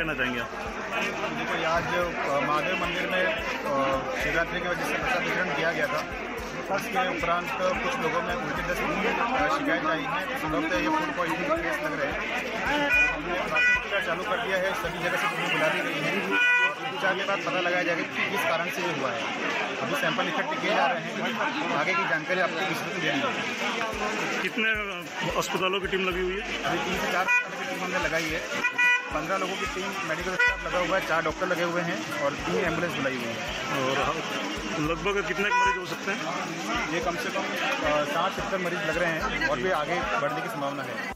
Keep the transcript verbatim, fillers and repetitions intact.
कहना चाहेंगे आप? देखो, आज महादेव मंदिर में शिवरात्रि की वजह से प्रसाद वितरण किया गया था। उसके उपरांत कुछ लोगों में उल्टी दस्त की शिकायत आई है। संभवतः ये फूड पॉइजनिंग केस लग रहे हैं। हमने प्राथमिक उपचार चालू कर दिया है, सभी जगह से टीम बुला दी गई है और उपचार के बाद पता लगाया जाएगा कि किस कारण से ये हुआ है। अभी सैंपल इकट्ठे किए जा रहे हैं, आगे की जानकारी आपको विस्तृत देनी होगी। कितने अस्पतालों की टीम लगी हुई है? अभी तीन से चार की टीम हमने लगाई है। पंद्रह लोगों की टीम मेडिकल स्टाफ लगा हुआ है, चार डॉक्टर लगे हुए हैं और तीन एम्बुलेंस बुलाई हुई है। और लगभग कितने मरीज हो सकते हैं? ये कम से कम साठ सत्तर मरीज लग रहे हैं और भी आगे बढ़ने की संभावना है।